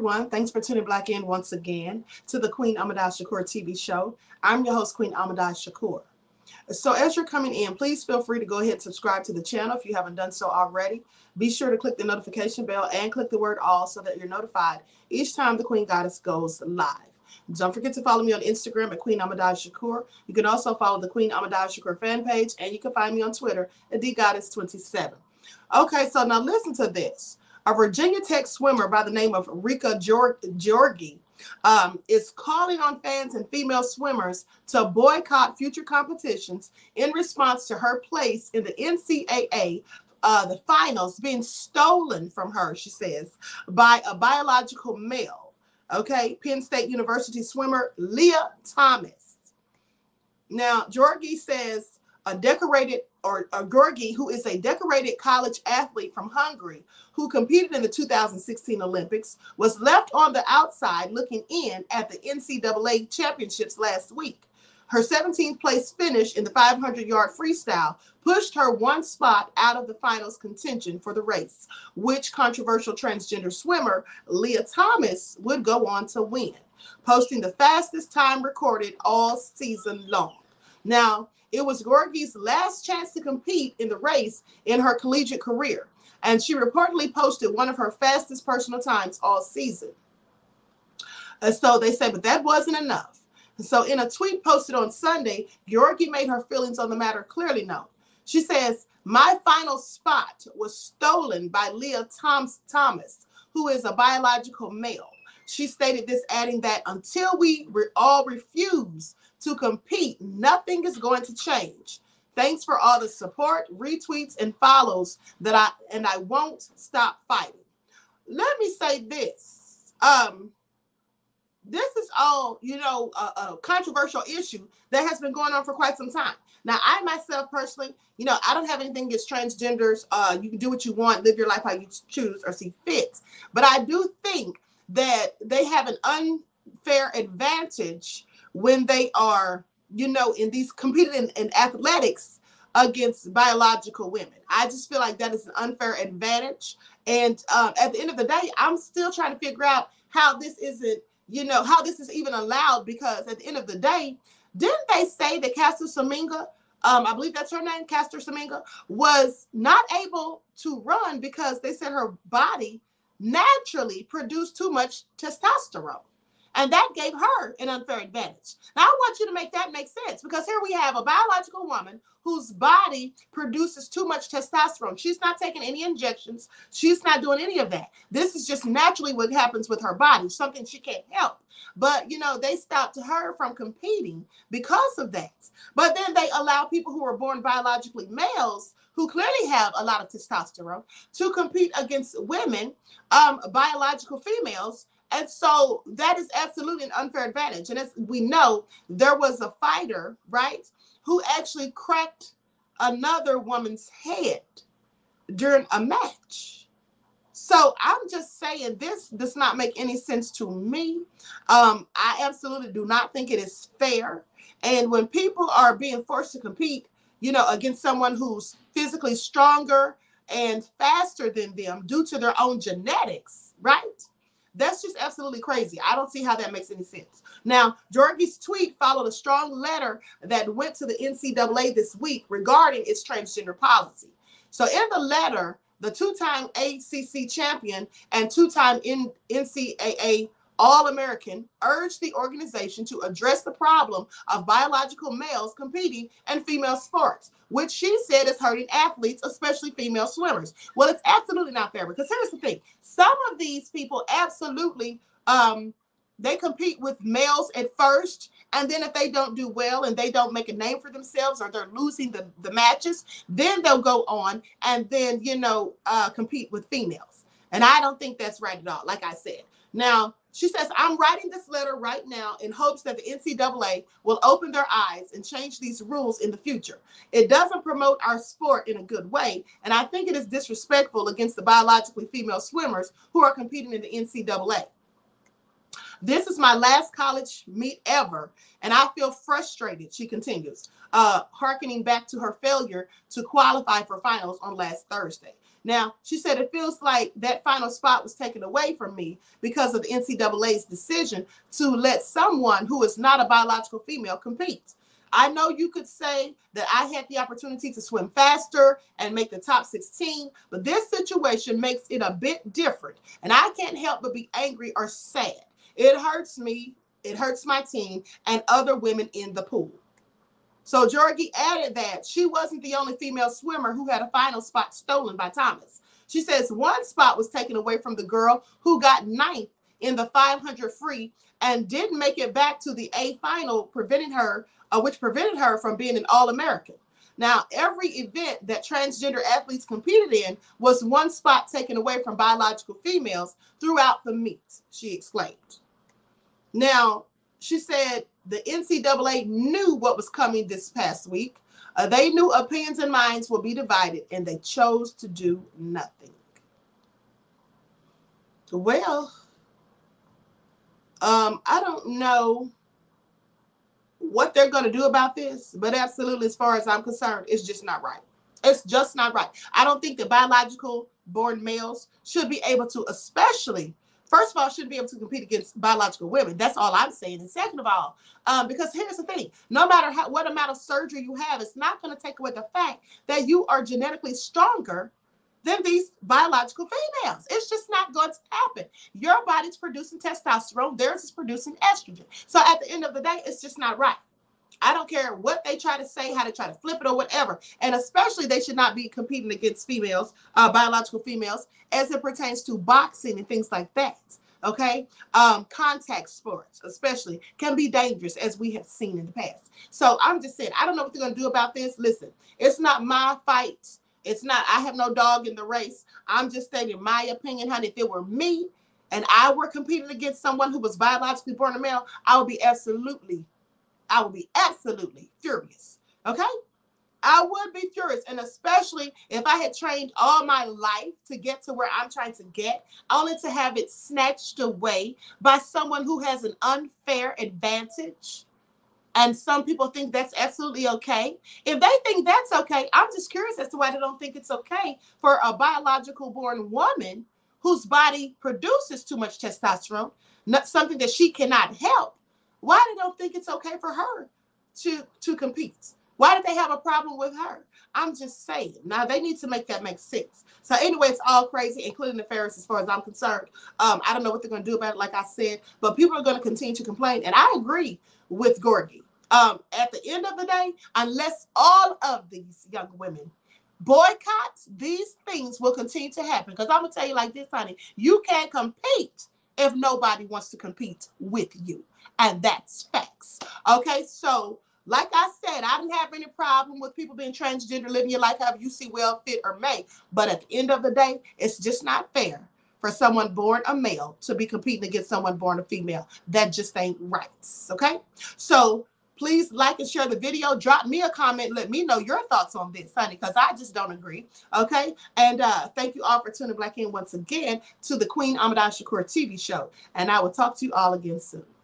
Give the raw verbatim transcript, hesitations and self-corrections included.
everyone. Thanks for tuning back in once again to the Queen Ahmadiyyah Shakur T V show. I'm your host, Queen Ahmadiyyah Shakur. So as you're coming in, please feel free to go ahead and subscribe to the channel if you haven't done so already. Be sure to click the notification bell and click the word all so that you're notified each time the Queen Goddess goes live. Don't forget to follow me on Instagram at Queen Ahmadiyyah Shakur. You can also follow the Queen Ahmadiyyah Shakur fan page, and you can find me on Twitter at D Goddess twenty-seven. Okay, so now listen to this. A Virginia Tech swimmer by the name of Rika Georgi um, is calling on fans and female swimmers to boycott future competitions in response to her place in the N C double A, uh, the finals, being stolen from her, she says, by a biological male. Okay, Penn State University swimmer Leah Thomas. Now, Georgi says a decorated, or a Georgi, who is a decorated college athlete from Hungary, who competed in the two thousand sixteen Olympics, was left on the outside looking in at the N C double A championships last week. Her seventeenth place finish in the five hundred yard freestyle pushed her one spot out of the finals contention for the race, which controversial transgender swimmer Leah Thomas would go on to win, posting the fastest time recorded all season long. Now, it was Georgi's last chance to compete in the race in her collegiate career, and she reportedly posted one of her fastest personal times all season. And so they say, but that wasn't enough. So in a tweet posted on Sunday, Georgi made her feelings on the matter clearly known. She says, "My final spot was stolen by Leah Thomas, who is a biological male." She stated this, adding that until we re all refuse to compete, nothing is going to change. Thanks for all the support, retweets, and follows that I and I won't stop fighting. Let me say this. Um, this is all, you know, a, a controversial issue that has been going on for quite some time. Now, I myself personally, you know, I don't have anything against transgenders. Uh, you can do what you want, live your life how you choose or see fit. But I do think that they have an unfair advantage when they are, you know, in these competing in, in athletics against biological women. I just feel like that is an unfair advantage. And um, at the end of the day, I'm still trying to figure out how this isn't, you know, how this is even allowed, because at the end of the day, didn't they say that Caster Semenya, um, I believe that's her name, Caster Semenya, was not able to run because they said her body naturally produced too much testosterone. And that gave her an unfair advantage. Now, I want you to make that make sense, because here we have a biological woman whose body produces too much testosterone. She's not taking any injections. She's not doing any of that. This is just naturally what happens with her body, something she can't help. But, you know, they stopped her from competing because of that. But then they allow people who are born biologically males, who clearly have a lot of testosterone, to compete against women, um, biological females. And so that is absolutely an unfair advantage. And as we know, there was a fighter, right, who actually cracked another woman's head during a match. So I'm just saying, this does not make any sense to me. Um, I absolutely do not think it is fair. And when people are being forced to compete, you know, against someone who's physically stronger and faster than them due to their own genetics, right? That's just absolutely crazy. I don't see how that makes any sense. Now, Georgi's tweet followed a strong letter that went to the N C double A this week regarding its transgender policy. So in the letter, the two-time A C C champion and two-time N C double A All-American urged the organization to address the problem of biological males competing in female sports, which she said is hurting athletes, especially female swimmers. Well, it's absolutely not fair, because here's the thing. Some of these people absolutely, um, they compete with males at first, and then if they don't do well and they don't make a name for themselves, or they're losing the, the matches, then they'll go on and then, you know, uh, compete with females. And I don't think that's right at all, like I said. Now, she says, "I'm writing this letter right now in hopes that the N C double A will open their eyes and change these rules in the future. It doesn't promote our sport in a good way, and I think it is disrespectful against the biologically female swimmers who are competing in the N C double A. This is my last college meet ever, and I feel frustrated," she continues, uh, hearkening back to her failure to qualify for finals on last Thursday. Now, she said it feels like that final spot was taken away from me because of the N C double A's decision to let someone who is not a biological female compete. I know you could say that I had the opportunity to swim faster and make the top sixteen, but this situation makes it a bit different. And I can't help but be angry or sad. It hurts me, it hurts my team and other women in the pool. So Georgie added that she wasn't the only female swimmer who had a final spot stolen by Thomas. She says one spot was taken away from the girl who got ninth in the five hundred free and didn't make it back to the A final, preventing her, uh, which prevented her from being an All-American. Now, every event that transgender athletes competed in was one spot taken away from biological females throughout the meet, she exclaimed. Now, she said the N C double A knew what was coming this past week. Uh, they knew opinions and minds would be divided, and they chose to do nothing. Well, um, I don't know what they're going to do about this, but absolutely, as far as I'm concerned, it's just not right. It's just not right. I don't think that biological born males should be able to, especially, first of all, shouldn't be able to compete against biological women. That's all I'm saying. And second of all, um, because here's the thing, no matter how, what amount of surgery you have, it's not going to take away the fact that you are genetically stronger than these biological females. It's just not going to happen. Your body's producing testosterone, theirs is producing estrogen. So at the end of the day, it's just not right. I don't care what they try to say, how they try to flip it or whatever. And especially they should not be competing against females, uh, biological females, as it pertains to boxing and things like that. Okay. Um, contact sports, especially, can be dangerous, as we have seen in the past. So I'm just saying, I don't know what they're going to do about this. Listen, it's not my fight. It's not, I have no dog in the race. I'm just stating my opinion, honey. If it were me and I were competing against someone who was biologically born a male, I would be absolutely I would be absolutely furious. Okay? I would be furious. And especially if I had trained all my life to get to where I'm trying to get, only to have it snatched away by someone who has an unfair advantage. And some people think that's absolutely okay. If they think that's okay, I'm just curious as to why they don't think it's okay for a biological born woman whose body produces too much testosterone, not something that she cannot help. Why do they don't think it's okay for her to, to compete? Why do they have a problem with her? I'm just saying. Now, they need to make that make sense. So anyway, it's all crazy, including the Ferris, as far as I'm concerned. Um, I don't know what they're going to do about it, like I said, but people are going to continue to complain. And I agree with Georgie. Um, at the end of the day, unless all of these young women boycott, these things will continue to happen. Because I'm going to tell you like this, honey, you can't compete if nobody wants to compete with you. And that's facts. Okay, so like I said, I didn't have any problem with people being transgender, living your life however you see well, fit, or may. But at the end of the day, it's just not fair for someone born a male to be competing against someone born a female. That just ain't right. Okay, so please like and share the video. Drop me a comment. Let me know your thoughts on this, honey, because I just don't agree. Okay. And uh, thank you all for tuning back in once again to the Queen Ahmadiyyah Shakur T V show. And I will talk to you all again soon.